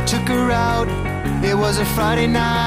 took her out. It was a Friday night.